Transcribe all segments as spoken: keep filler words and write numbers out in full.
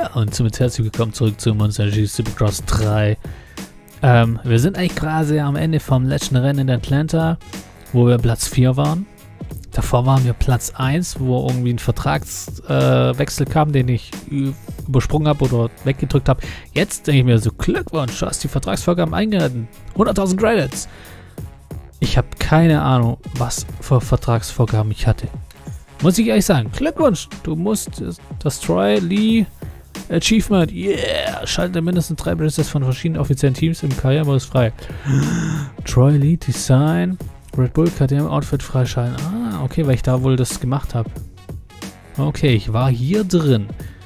Ja, und somit herzlich willkommen zurück zu Monster Energy Supercross drei. Ähm, wir sind eigentlich quasi am Ende vom letzten Rennen in Atlanta, wo wir Platz vier waren. Davor waren wir Platz eins, wo irgendwie ein Vertragswechsel äh, kam, den ich übersprungen habe oder weggedrückt habe. Jetzt denke ich mir so, Glückwunsch, du hast die Vertragsvorgaben eingehalten. hunderttausend Credits. Ich habe keine Ahnung, was für Vertragsvorgaben ich hatte. Muss ich ehrlich sagen, Glückwunsch, du musst das Troy Lee Achievement, yeah, schalte mindestens drei Bridges von verschiedenen offiziellen Teams im Karrieremodus frei. Troy Lee Design, Red Bull K T M Outfit freischalten. Ah, okay, weil ich da wohl das gemacht habe. Okay, ich war hier drin.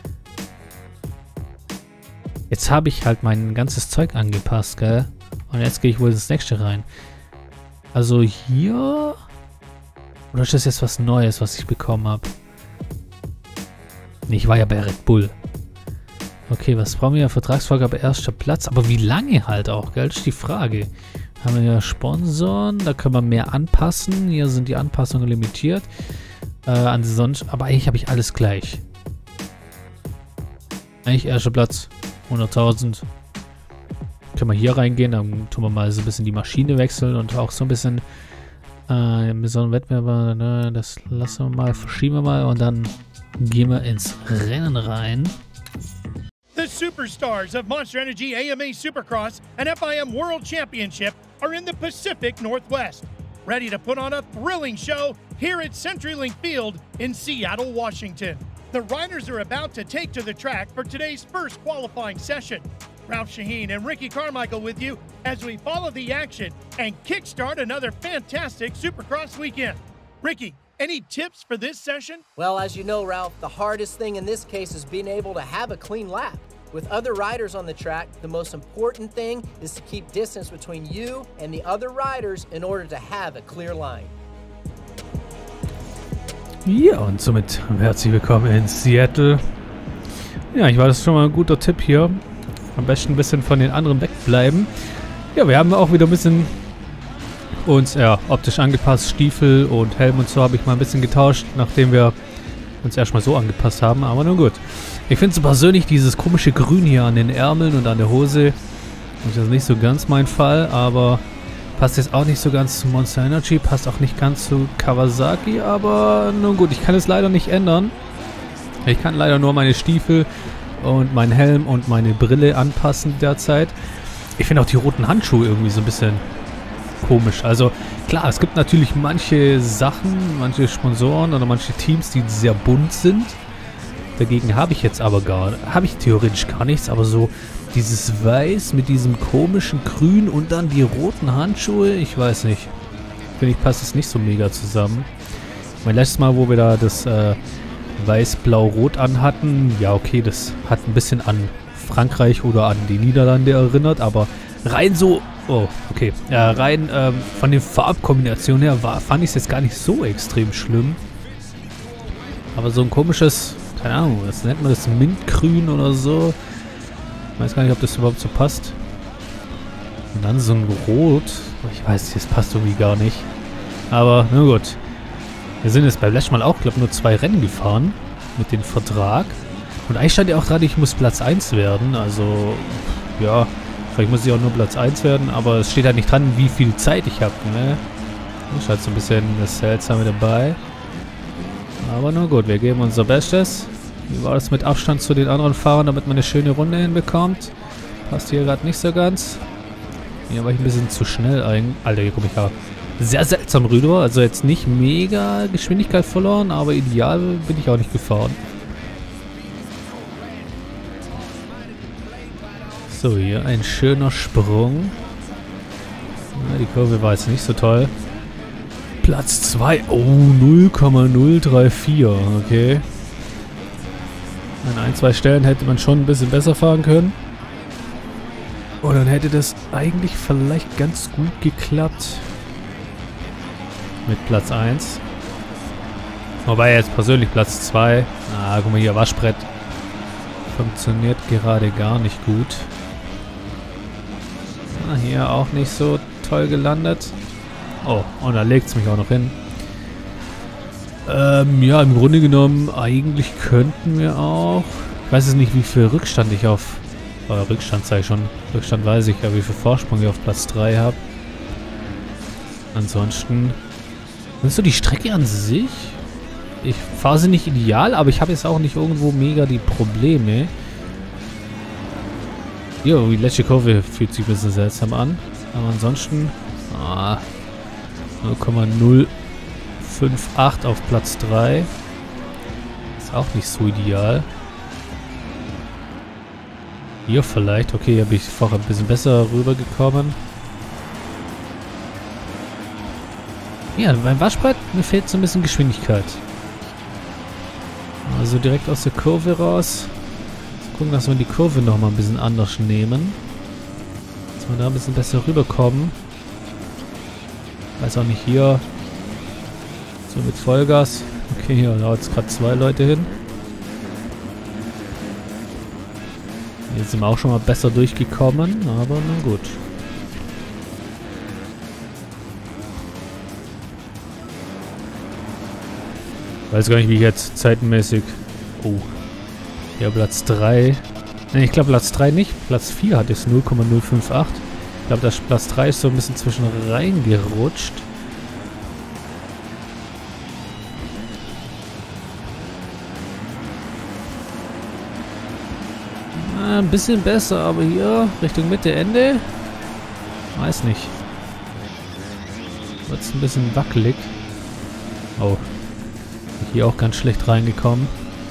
Jetzt habe ich halt mein ganzes Zeug angepasst, gell? Und jetzt gehe ich wohl ins nächste rein. Also hier... Oder ist das jetzt was Neues, was ich bekommen habe? Nee, ich war ja bei Red Bull. Okay, was brauchen wir? Vertragsvorgabe erster Platz. Aber wie lange halt auch, gell? Das ist die Frage. Haben wir ja Sponsoren, da können wir mehr anpassen. Hier sind die Anpassungen limitiert. Äh, ansonsten, aber eigentlich habe ich alles gleich. Eigentlich erster Platz. hunderttausend. Können wir hier reingehen, dann tun wir mal so ein bisschen die Maschine wechseln und auch so ein bisschen äh, mit so einem Wettbewerb, ne, das lassen wir mal, verschieben wir mal und dann gehen wir ins Rennen rein. The superstars of Monster Energy A M A Supercross and F I M World Championship are in the Pacific Northwest, ready to put on a thrilling show here at CenturyLink Field in Seattle, Washington. The riders are about to take to the track for today's first qualifying session. Ralph Shaheen and Ricky Carmichael with you as we follow the action and kickstart another fantastic Supercross weekend. Ricky, any tips for this session? Well, as you know, Ralph, the hardest thing in this case is being able to have a clean lap. With other riders on the track, the most important thing is to keep distance between you and the other riders in order to have a clear line. Ja, und somit herzlich willkommen in Seattle. Ja, ich war das schon mal ein guter Tipp hier. Am besten ein bisschen von den anderen wegbleiben. Ja, wir haben auch wieder ein bisschen uns ja, optisch angepasst. Stiefel und Helm und so habe ich mal ein bisschen getauscht, nachdem wir uns erstmal so angepasst haben. Aber nun gut. Ich finde so persönlich dieses komische Grün hier an den Ärmeln und an der Hose. Das ist nicht so ganz mein Fall, aber passt jetzt auch nicht so ganz zu Monster Energy. Passt auch nicht ganz zu Kawasaki, aber nun gut, ich kann es leider nicht ändern. Ich kann leider nur meine Stiefel und meinen Helm und meine Brille anpassen derzeit. Ich finde auch die roten Handschuhe irgendwie so ein bisschen komisch. Also klar, es gibt natürlich manche Sachen, manche Sponsoren oder manche Teams, die sehr bunt sind. Dagegen habe ich jetzt aber gar, habe ich theoretisch gar nichts, aber so dieses Weiß mit diesem komischen Grün und dann die roten Handschuhe, ich weiß nicht. Finde ich, passt es nicht so mega zusammen. Mein letztes Mal, wo wir da das äh, Weiß-Blau-Rot anhatten, ja okay, das hat ein bisschen an Frankreich oder an die Niederlande erinnert, aber rein so, oh, okay, ja, rein ähm, von den Farbkombinationen her war, fand ich es jetzt gar nicht so extrem schlimm. Aber so ein komisches, keine Ahnung, was nennt man das, Mintgrün oder so. Ich weiß gar nicht, ob das überhaupt so passt. Und dann so ein Rot, ich weiß, das passt irgendwie gar nicht. Aber, na gut. Wir sind jetzt beim letzten Mal auch, glaube ich, nur zwei Rennen gefahren mit dem Vertrag. Und eigentlich stand ja auch gerade, ich muss Platz eins werden. Also, ja, vielleicht muss ich auch nur Platz eins werden, aber es steht halt nicht dran, wie viel Zeit ich habe. Ne? Das ist halt so ein bisschen das Seltsame dabei. Aber na gut, wir geben unser Bestes. Wie war das mit Abstand zu den anderen Fahrern, damit man eine schöne Runde hinbekommt? Passt hier gerade nicht so ganz. Hier war ich ein bisschen zu schnell eigentlich. Alter, hier komme ich ja sehr seltsam rüber. Also jetzt nicht mega Geschwindigkeit verloren, aber ideal bin ich auch nicht gefahren. So, hier ein schöner Sprung. Ja, die Kurve war jetzt nicht so toll. Platz zwei. Oh, null Komma null drei vier. Okay. An ein, zwei Stellen hätte man schon ein bisschen besser fahren können. Und dann hätte das eigentlich vielleicht ganz gut geklappt. Mit Platz eins. Wobei jetzt persönlich Platz zwei. Ah, guck mal hier, Waschbrett. Funktioniert gerade gar nicht gut. Ah, hier auch nicht so toll gelandet. Oh, und da legt es mich auch noch hin. Ähm, ja, im Grunde genommen, eigentlich könnten wir auch Ich weiß es nicht, wie viel Rückstand ich auf... Äh, Rückstand sei schon. Rückstand weiß ich ja, wie viel Vorsprung ich auf Platz drei habe. Ansonsten... Findest du die Strecke an sich? Ich fahre sie nicht ideal, aber ich habe jetzt auch nicht irgendwo mega die Probleme. Jo, die letzte Kurve fühlt sich ein bisschen seltsam an. Aber ansonsten... Ah, null Komma null fünf acht auf Platz drei. Ist auch nicht so ideal. Hier vielleicht. Okay, hier bin ich vorher ein bisschen besser rübergekommen. Ja, beim Waschbrett, mir fehlt so ein bisschen Geschwindigkeit. Also direkt aus der Kurve raus. Gucken, dass wir die Kurve nochmal ein bisschen anders nehmen. Dass wir da ein bisschen besser rüberkommen. Weiß auch nicht hier. So mit Vollgas. Okay, hier da jetzt gerade zwei Leute hin. Jetzt sind wir auch schon mal besser durchgekommen, aber nun gut. Weiß gar nicht, wie ich jetzt zeitenmäßig... Oh. Ja, Platz drei. Ne, ich glaube Platz drei nicht. Platz vier hat jetzt null Komma null fünf acht. Ich glaube, das Platz drei ist so ein bisschen zwischen reingerutscht. Na, ein bisschen besser, aber hier Richtung Mitte, Ende. Weiß nicht. Wird es ein bisschen wackelig. Oh. Hier auch ganz schlecht reingekommen.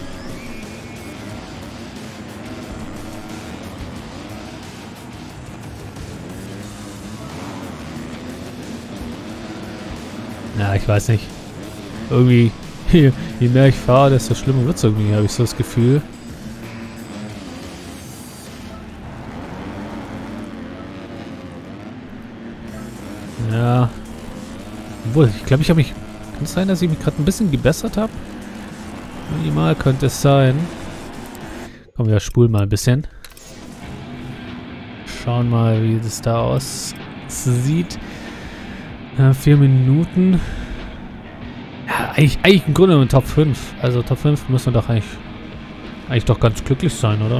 Na, ich weiß nicht. Irgendwie, je, je mehr ich fahre, desto schlimmer wird es irgendwie, habe ich so das Gefühl. Ja. Obwohl, ich glaube, ich habe mich... Kann es sein, dass ich mich gerade ein bisschen gebessert habe? Minimal könnte es sein. Komm, wir spulen mal ein bisschen. Schauen mal, wie das da aussieht. Ja, vier Minuten. Ja, eigentlich, eigentlich im Grunde genommen Top fünf. Also Top fünf müssen wir doch eigentlich, eigentlich doch ganz glücklich sein, oder?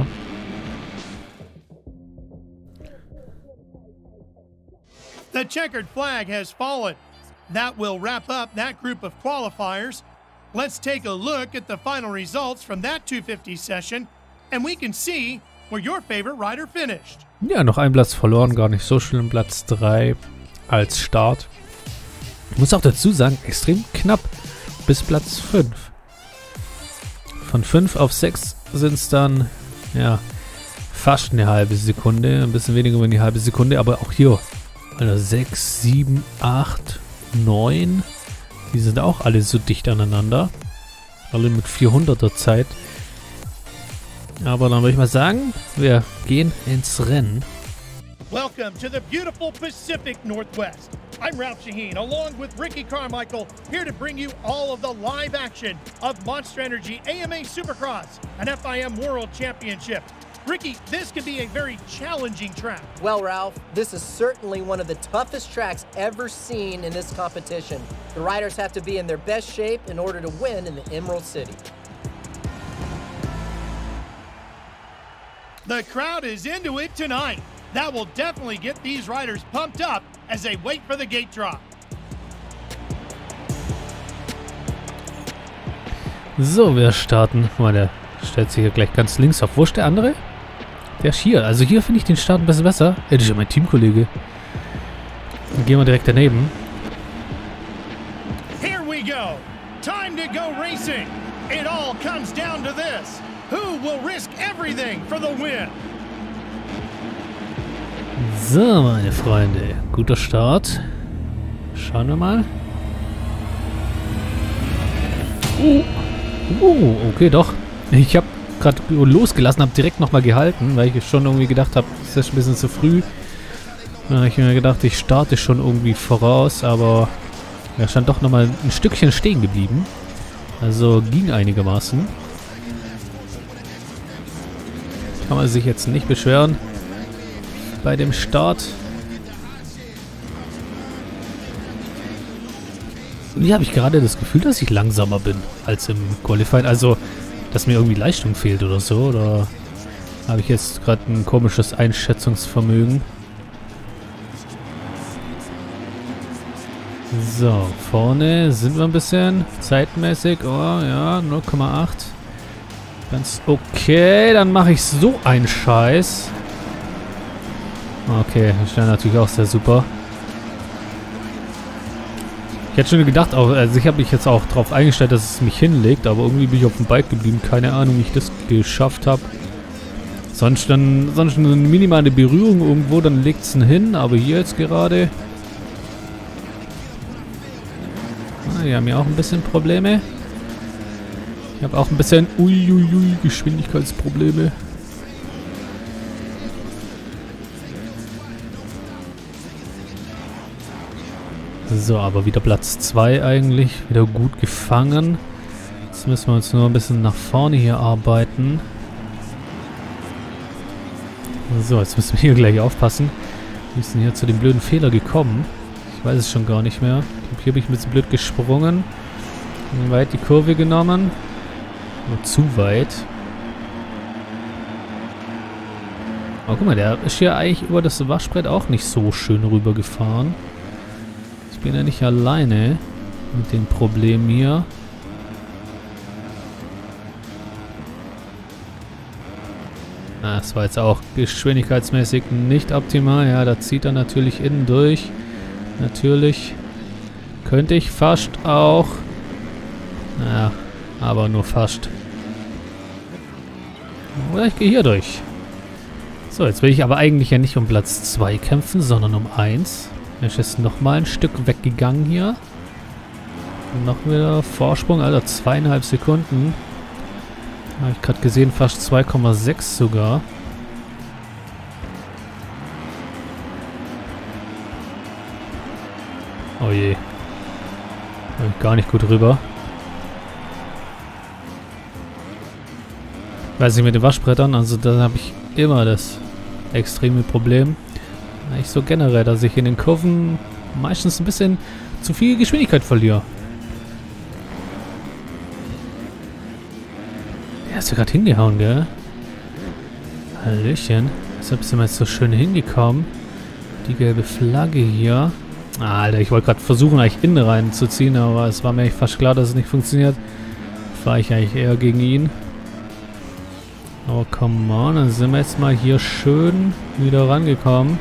The checkered flag has fallen. That will wrap up that group of qualifiers. Let's take a look at the final results from that two fifty session, and we can see where your favorite rider finished. Ja, noch ein Platz verloren, gar nicht so schlimm. Platz drei als Start. Ich muss auch dazu sagen, extrem knapp bis Platz fünf. Von fünf auf sechs sind es dann, ja, fast eine halbe Sekunde. Ein bisschen weniger über eine halbe Sekunde, aber auch hier. Also sechs, sieben, acht, neun. Die sind auch alle so dicht aneinander. Alle mit vierhunderter Zeit. Aber dann würde ich mal sagen, wir gehen ins Rennen. Welcome to the beautiful Pacific Northwest. I'm Ralph Shaheen, along with Ricky Carmichael, here to bring you all of the live action of Monster Energy A M A Supercross, an F I M World Championship. Ricky, this can be a very challenging track. Well, Ralph, this is certainly one of the toughest tracks ever seen in this competition. The riders have to be in their best shape in order to win in the Emerald City. The crowd is into it tonight. That will definitely get these riders pumped up as they wait for the gate drop. So, wir starten. Guck mal, der stellt sich hier gleich ganz links auf. Wo ist der andere? Der ist hier. Also hier finde ich den Start ein bisschen besser. Hätte ich ja mein Teamkollege. Dann gehen wir direkt daneben. Here we go. Time to go racing. It all comes down to this. Who will risk everything for the win? So, meine Freunde. Guter Start. Schauen wir mal. Oh, oh okay, doch. Ich habe gerade losgelassen, habe direkt nochmal gehalten, weil ich schon irgendwie gedacht habe, das ist ein bisschen zu früh. Dann habe ich mir gedacht, ich starte schon irgendwie voraus, aber er stand doch nochmal ein Stückchen stehen geblieben. Also ging einigermaßen. Kann man sich jetzt nicht beschweren bei dem Start. Und hier habe ich gerade das Gefühl, dass ich langsamer bin als im Qualifying. Also dass mir irgendwie Leistung fehlt oder so. Oder habe ich jetzt gerade ein komisches Einschätzungsvermögen? So, vorne sind wir ein bisschen zeitmäßig. Oh ja, null Komma acht. Ganz okay, dann mache ich so einen Scheiß. Okay, das ist ja natürlich auch sehr super. Ich hätte schon gedacht, auch, also ich habe mich jetzt auch darauf eingestellt, dass es mich hinlegt, aber irgendwie bin ich auf dem Bike geblieben. Keine Ahnung, wie ich das geschafft habe. Sonst dann, sonst eine minimale Berührung irgendwo, dann legt es ihn hin, aber hier jetzt gerade... Ah, wir haben ja auch ein bisschen Probleme. Ich habe auch ein bisschen uiuiui Geschwindigkeitsprobleme. So, aber wieder Platz zwei eigentlich. Wieder gut gefangen. Jetzt müssen wir uns nur ein bisschen nach vorne hier arbeiten. So, jetzt müssen wir hier gleich aufpassen. Wir sind hier zu dem blöden Fehler gekommen. Ich weiß es schon gar nicht mehr. Hier bin ich ein bisschen blöd gesprungen. Weit die Kurve genommen. Nur zu weit. Aber guck mal, der ist hier eigentlich über das Waschbrett auch nicht so schön rübergefahren. Ich bin ja nicht alleine mit dem Problem hier. Ah, das war jetzt auch geschwindigkeitsmäßig nicht optimal. Ja, da zieht er natürlich innen durch. Natürlich könnte ich fast auch. Ja, aber nur fast. Oder ich gehe hier durch. So, jetzt will ich aber eigentlich ja nicht um Platz zwei kämpfen, sondern um eins. Er ist jetzt nochmal ein Stück weggegangen hier. Und noch wieder Vorsprung, Alter, zweieinhalb Sekunden. Habe ich gerade gesehen, fast zwei Komma sechs sogar. Oh je. Komme ich gar nicht gut rüber. Weiß nicht, mit den Waschbrettern, also da habe ich immer das extreme Problem. Ich so generell, dass ich in den Kurven meistens ein bisschen zu viel Geschwindigkeit verliere. Der ist ja gerade hingehauen, gell? Hallöchen. Deshalb sind wir jetzt so schön hingekommen. Die gelbe Flagge hier. Ah, Alter, ich wollte gerade versuchen, eigentlich innen reinzuziehen, aber es war mir echt fast klar, dass es nicht funktioniert. Fahre ich eigentlich eher gegen ihn. Oh, come on, dann sind wir jetzt mal hier schön wieder rangekommen.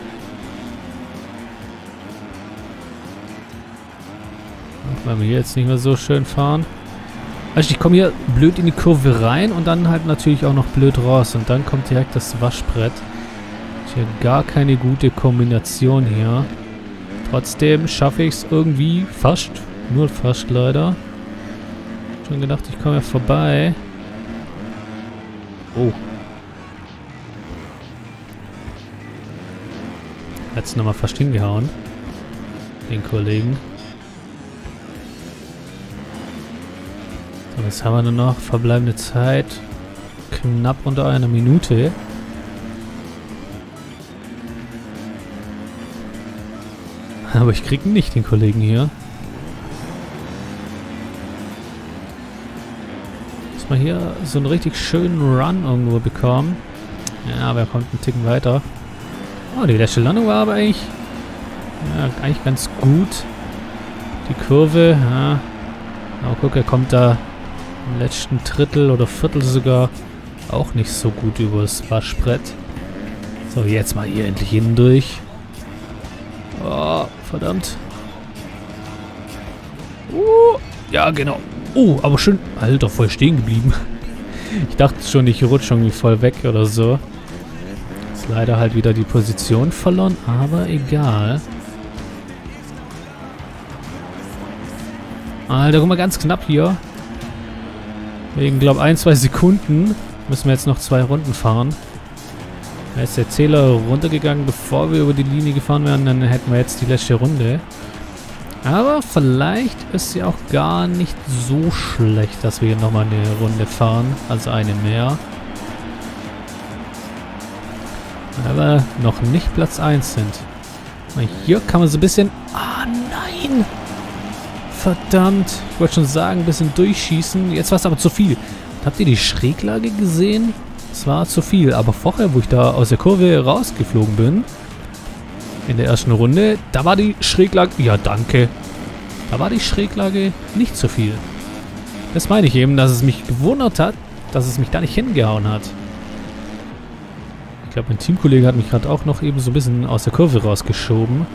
Auch wenn wir hier jetzt nicht mehr so schön fahren. Also ich komme hier blöd in die Kurve rein und dann halt natürlich auch noch blöd raus. Und dann kommt direkt das Waschbrett. Ist hier gar keine gute Kombination hier. Trotzdem schaffe ich es irgendwie fast. Nur fast leider. Schon gedacht, ich komme ja vorbei. Oh. Hat's nochmal fast hingehauen. Den Kollegen. So, was haben wir nur noch? Verbleibende Zeit. Knapp unter einer Minute. Aber ich krieg nicht den Kollegen hier. Mal hier so einen richtig schönen Run irgendwo bekommen. Ja, aber er kommt einen Ticken weiter. Oh, die letzte Landung war aber eigentlich, ja, eigentlich ganz gut. Die Kurve, ja. Aber guck, er kommt da im letzten Drittel oder Viertel sogar auch nicht so gut über das Waschbrett. So, jetzt mal hier endlich innen durch. Oh, verdammt. Uh, ja, genau. Oh, aber schön... Alter, voll stehen geblieben. Ich dachte schon, ich rutsche irgendwie voll weg oder so. Ist leider halt wieder die Position verloren, aber egal. Alter, guck mal, ganz knapp hier. Wegen, glaube ich, ein, zwei Sekunden müssen wir jetzt noch zwei Runden fahren. Da ist der Zähler runtergegangen, bevor wir über die Linie gefahren wären. Dann hätten wir jetzt die letzte Runde. Aber vielleicht ist sie auch gar nicht so schlecht, dass wir hier nochmal eine Runde fahren. Also eine mehr. Aber noch nicht Platz eins sind. Hier kann man so ein bisschen... Ah, nein! Verdammt! Ich wollte schon sagen, ein bisschen durchschießen. Jetzt war es aber zu viel. Habt ihr die Schräglage gesehen? Das war zu viel. Aber vorher, wo ich da aus der Kurve rausgeflogen bin, in der ersten Runde, da war die Schräglage... Ja, danke. Da war die Schräglage nicht zu viel. Das meine ich eben, dass es mich gewundert hat, dass es mich da nicht hingehauen hat. Ich glaube, mein Teamkollege hat mich gerade auch noch eben so ein bisschen aus der Kurve rausgeschoben.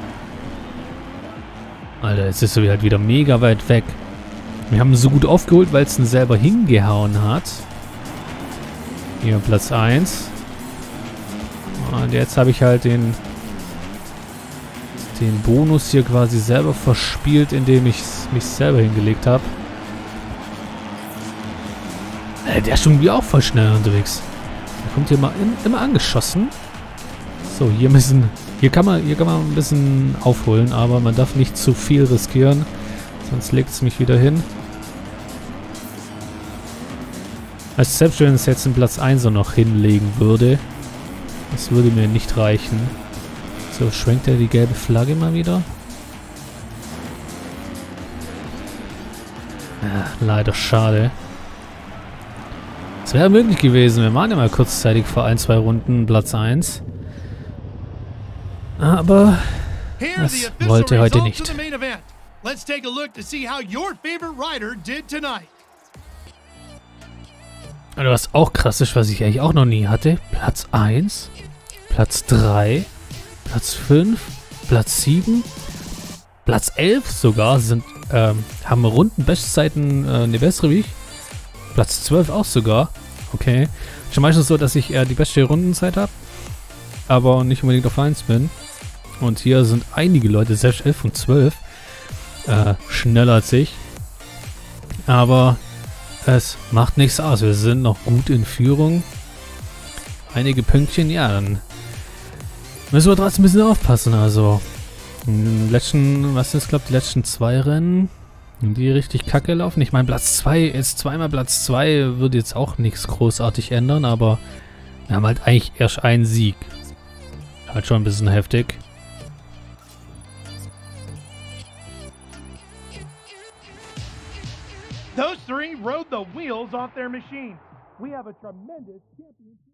Alter, jetzt ist er halt wieder mega weit weg. Wir haben so gut aufgeholt, weil es ihn selber hingehauen hat. Hier Platz eins. Und jetzt habe ich halt den... den Bonus hier quasi selber verspielt, indem ich mich selber hingelegt habe. Äh, der ist schon wieder auch voll schnell unterwegs. Der kommt hier mal in, immer angeschossen. So, hier müssen, hier kann man, hier kann man ein bisschen aufholen, aber man darf nicht zu viel riskieren, sonst legt es mich wieder hin. Also selbst wenn es jetzt einen Platz eins noch hinlegen würde, das würde mir nicht reichen. So, schwenkt er die gelbe Flagge mal wieder. Ja, leider schade. Es wäre möglich gewesen. Wir waren ja mal kurzzeitig vor ein, zwei Runden Platz eins. Aber das wollte heute nicht. Also was auch krass ist, was ich eigentlich auch noch nie hatte. Platz eins, Platz drei, Platz fünf, Platz sieben, Platz elf sogar sind, ähm, haben Rundenbestzeiten äh, eine bessere wie ich. Platz zwölf auch sogar. Okay. Schon meistens so, dass ich eher die beste Rundenzeit habe, aber nicht unbedingt auf eins bin. Und hier sind einige Leute, selbst elf und zwölf, äh, schneller als ich. Aber es macht nichts aus. Wir sind noch gut in Führung. Einige Pünktchen, ja, dann müssen wir trotzdem ein bisschen aufpassen. Also, in den letzten, was ist, glaube ich, die letzten zwei Rennen, die richtig kacke laufen. Ich meine, Platz zwei ist zweimal Platz zwei, würde jetzt auch nichts großartig ändern, aber wir haben halt eigentlich erst einen Sieg. Halt schon ein bisschen heftig. Those three rode the wheels off their machine. We have a tremendous championship.